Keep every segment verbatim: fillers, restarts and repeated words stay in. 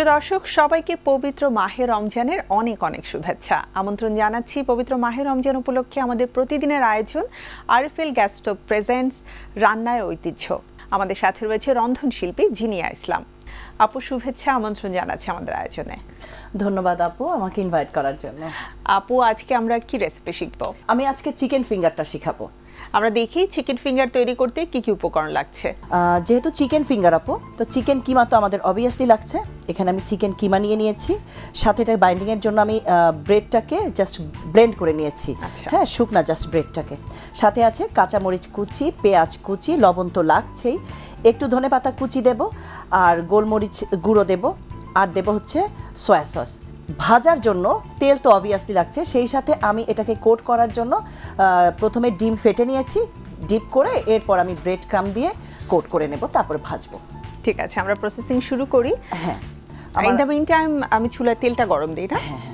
প্রিয় দর্শক সবাইকে পবিত্র মাহে রমজানের অনেক অনেক শুভেচ্ছা আমন্ত্রণ জানাচ্ছি পবিত্র মাহে রমজান উপলক্ষে আমাদের প্রতিদিনের আয়োজন আরএফএল গ্যাস স্টোভ প্রেজেন্টস রান্নায় ঐতিহ্য। আমাদের সাথে রয়েছে রন্ধনশিল্পী জিনিয়া ইসলাম। আপু শুভেচ্ছা, আমন্ত্রণ জানাচ্ছি আমাদের আয়োজনে। ধন্যবাদ আপু আমাকে ইনভাইট করার জন্য। আপু আজকে আমরা কি রেসিপি শিখবো? আমি আজকে চিকেন ফিঙ্গারটা শিখাবো। আমরা দেখি চিকেন ফিঙ্গার তৈরি করতে কি কি উপকরণ লাগছে। যেহেতু চিকেন ফিঙ্গার আপু, তো চিকেন কিমা তো আমাদের অবভিয়াসলি লাগছে। এখানে আমি চিকেন কিমা নিয়ে নিয়েছি, সাথে এটা বাইন্ডিংয়ের জন্য আমি ব্রেডটাকে জাস্ট ব্লেন্ড করে নিয়েছি। হ্যাঁ, শুকনা জাস্ট ব্রেডটাকে। সাথে আছে কাঁচামরিচ কুচি, পেঁয়াজ কুচি, লবণ তো লাগছেই, একটু ধনেপাতা কুচি দেব, আর গোলমরিচ গুঁড়ো দেব, আর দেব হচ্ছে সয়া সস। ভাজার জন্য তেল তো অবভিয়াসলি লাগছে, সেই সাথে আমি এটাকে কোট করার জন্য প্রথমে ডিম ফেটে নিয়েছি, ডিপ করে এরপর আমি ব্রেড ক্রাম্ব দিয়ে কোট করে নেব, তারপর ভাজবো। ঠিক আছে, আমরা প্রসেসিং শুরু করি। হ্যাঁ, ইন দ্য মিন টাইম আমি চুলায় তেলটা গরম দিই না। হ্যাঁ,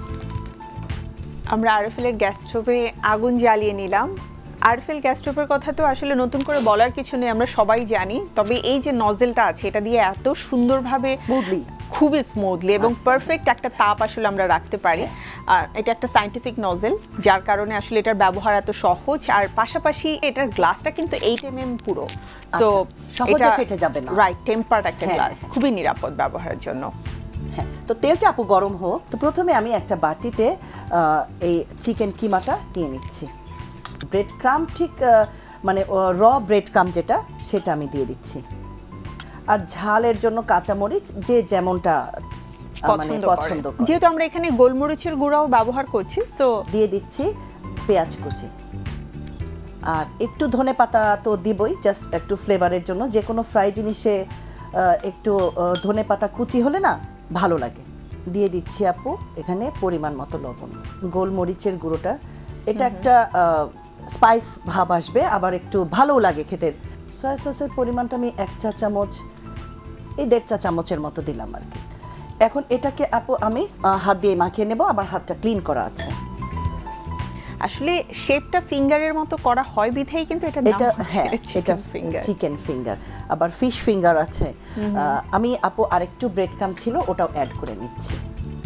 আমরা আরএফএল গ্যাস স্টোভে আগুন জ্বালিয়ে নিলাম। আরএফএল গ্যাস স্টোভের কথা তো আসলে নতুন করে বলার কিছু নেই, আমরা সবাই জানি। তবে এই যে নজেলটা আছে, এটা দিয়ে এত সুন্দরভাবে স্মুথলি, খুবই স্মুথলি এবং পারফেক্ট একটা তাপ আসলে আমরা রাখতে পারি। এটা একটা সায়েন্টিফিক নজেল, যার কারণে আসলে এটার ব্যবহার এত সহজ। আর পাশাপাশি এটার গ্লাসটা কিন্তু এইট এম এম পুরো, সো সহজে ফেটে যাবে না। রাইট, টেম্পারড একটা গ্লাস, খুবই নিরাপদ ব্যবহারের জন্য। হ্যাঁ, তো তেলটা আপু গরম হোক। তো প্রথমে আমি একটা বাটিতে এই চিকেন কিমাটা নিয়ে নিচ্ছি। ব্রেড ক্রাম্ব, ঠিক মানে র ব্রেড ক্রাম্ব যেটা, সেটা আমি দিয়ে দিচ্ছি। আর ঝালের জন্য কাঁচামরিচ যে যেমনটা মানে পছন্দ করে, যেহেতু আমরা এখানে গোলমরিচের গুঁড়াও ব্যবহার করছি, সো দিয়ে দিচ্ছি পেঁয়াজ কুচি। আর একটু ধনেপাতা তো দিবই, জাস্ট একটু ফ্লেভারের জন্য। যে কোনো ফ্রাই জিনিসে একটু ধনেপাতা কুচি হলে না ভালো লাগে। দিয়ে দিচ্ছি আপু এখানে পরিমাণ মতো লবণ, গোলমরিচের গুঁড়োটা। এটা একটা স্পাইস ভাব আসবে, আবার একটু ভালো লাগে খেতে। সয়া সসের পরিমাণটা আমি এক চা চামচ, এই দেড় চা চামচের মতো দিলাম আর কি। এখন এটাকে আপু আমি হাত দিয়ে মাখিয়ে নেব, আমার হাতটা ক্লিন করা আছে। আসলে শেপটা ফিঙ্গারের মতো করা হয় বিধাই কিন্তু এটা এটা হ্যাঁ, এটা চিকেন ফিঙ্গার। আবার ফিশ ফিঙ্গার আছে। আমি আপু আরেকটু ব্রেড ক্রাম্ব ছিল, ওটাও অ্যাড করে নিচ্ছি।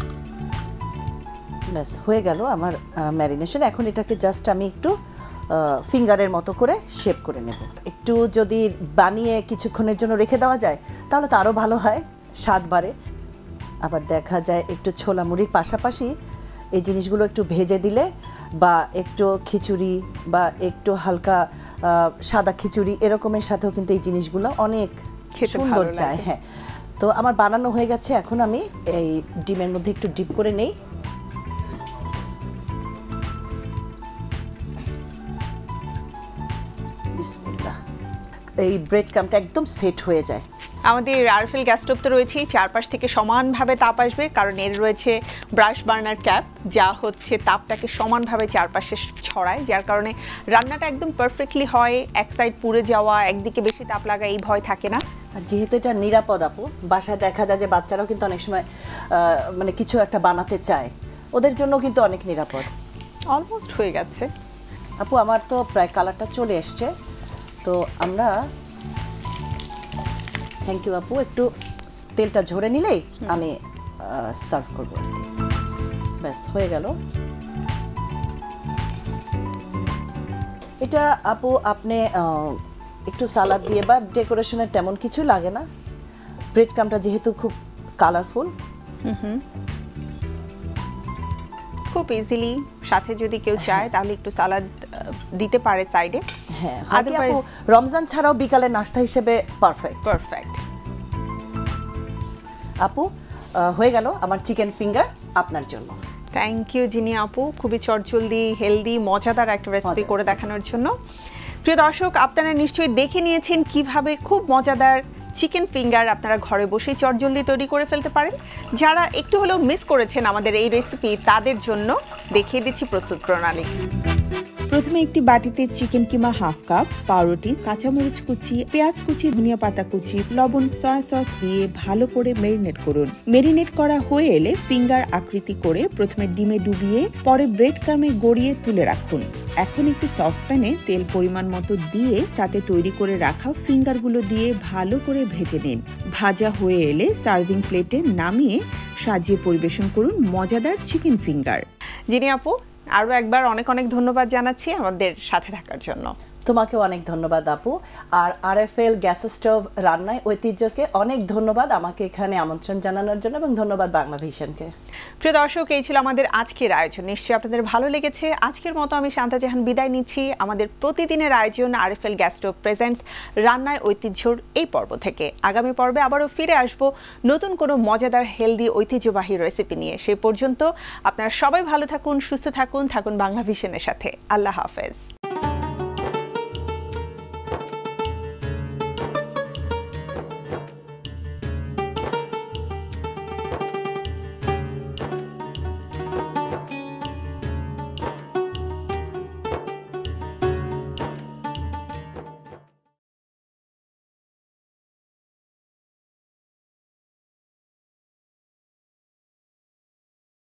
ব্যাস হয়ে গেল আমার ম্যারিনেশন। এখন এটাকে জাস্ট আমি একটু ফিঙ্গারের মতো করে শেপ করে নেব। একটু যদি বানিয়ে কিছুক্ষণের জন্য রেখে দেওয়া যায় তাহলে তো আরও ভালো হয়, স্বাদ বাড়ে। আবার দেখা যায় একটু ছোলা মুড়ির পাশাপাশি এই জিনিসগুলো একটু ভেজে দিলে, বা একটু খিচুড়ি বা একটু হালকা সাদা খিচুড়ি এরকমের সাথেও কিন্তু এই জিনিসগুলো অনেক সুন্দর যায়। হ্যাঁ, তো আমার বানানো হয়ে গেছে। এখন আমি এই ডিমের মধ্যে একটু ডিপ করে নেই। বিসমিল্লাহ। এই ব্রেড ক্রাম্বটা একদম সেট হয়ে যায়। আমাদের আরএফএল গ্যাস স্টোভ তো রয়েছে, চারপাশ থেকে সমানভাবে তাপ আসবে, কারণ এর রয়েছে ব্রাশ বার্নার ক্যাপ, যা হচ্ছে তাপটাকে সমানভাবে চারপাশে ছড়ায়, যার কারণে রান্নাটা একদম পারফেক্টলি হয়। এক সাইড পুড়ে যাওয়া, একদিকে বেশি তাপ লাগা, এই ভয় থাকে না। আর যেহেতু এটা নিরাপদ আপু, বাসায় দেখা যায় যে বাচ্চারাও কিন্তু অনেক সময় মানে কিছু একটা বানাতে চায়, ওদের জন্য কিন্তু অনেক নিরাপদ। অলমোস্ট হয়ে গেছে আপু, আমার তো প্রায় কালারটা চলে এসছে। তো আমরা থ্যাংক ইউ আপু, একটু তেলটা ঝরে নিলেই আমি সার্ভ করবো। ব্যাস হয়ে গেল। এটা আপু আপনি একটু সালাদ দিয়ে বা ডেকোরেশনের তেমন কিছু লাগে না। ব্রেড ক্রাম্বটা যেহেতু খুব কালারফুল, খুব ইজিলি সাথে যদি কেউ চায় তাহলে একটু সালাদ দিতে পারে সাইডে। হ্যাঁ, আদারওয়াইজ রমজান ছাড়াও বিকালে নাস্তা হিসেবে পারফেক্ট পারফেক্ট। আপু হয়ে গেল আমার চিকেন ফিঙ্গার আপনার জন্য। থ্যাংক ইউ জিনি আপু, খুবই চটজলদি, হেলদি, মজাদার একটা রেসিপি করে দেখানোর জন্য। প্রিয় দর্শক, আপনারা নিশ্চয়ই দেখে নিয়েছেন কিভাবে খুব মজাদার চিকেন ফিঙ্গার আপনারা ঘরে বসেই চটজলদি তৈরি করে ফেলতে পারেন। যারা একটু হলেও মিস করেছেন আমাদের এই রেসিপি, তাদের জন্য দেখিয়ে দিচ্ছি প্রস্তুত প্রণালী। প্রথমে একটি বাটিতে চিকেন কিমা হাফ কাপ, পাউরুটি, কাঁচামরিচ কুচি, পেঁয়াজ কুচি, ধনিয়া পাতা কুচি, লবণ, সয়া সস দিয়ে ভালো করে মেরিনেট করুন। মেরিনেট করা হয়ে এলে ফিঙ্গার আকৃতি করে প্রথমে ডিমে ডুবিয়ে পরে ব্রেড ক্রামে গড়িয়ে তুলে রাখুন। এখন একটি সসপ্যানে তেল পরিমাণ মতো দিয়ে তাতে তৈরি করে রাখা ফিঙ্গারগুলো দিয়ে ভালো করে ভেজে নিন। ভাজা হয়ে এলে সার্ভিং প্লেটে নামিয়ে সাজিয়ে পরিবেশন করুন মজাদার চিকেন ফিঙ্গার। জিনি আপু, আরও একবার অনেক অনেক ধন্যবাদ জানাচ্ছি আমাদের সাথে থাকার জন্য। তোমাকেও অনেক ধন্যবাদ আপু। আর আরএফএল গ্যাস স্টোভ রান্নায় ঐতিহ্যকে অনেক ধন্যবাদ আমাকে এখানে আমন্ত্রণ জানানোর জন্য, এবং ধন্যবাদ বাংলা ভিশনকে। প্রিয় দর্শক, এই ছিল আমাদের আজকের আয়োজন। নিশ্চয়ই আপনাদের ভালো লেগেছে। আজকের মতো আমি শান্তা জাহান বিদায় নিচ্ছি আমাদের প্রতিদিনের আয়োজন আরএফএল গ্যাস স্টোভ প্রেজেন্টস রান্নায় ঐতিহ্যর এই পর্ব থেকে। আগামী পর্বে আবারও ফিরে আসব নতুন কোনো মজাদার হেলদি ঐতিহ্যবাহী রেসিপি নিয়ে। সেই পর্যন্ত আপনারা সবাই ভালো থাকুন, সুস্থ থাকুন, থাকুন বাংলা ভিশনের সাথে। আল্লাহ হাফেজ।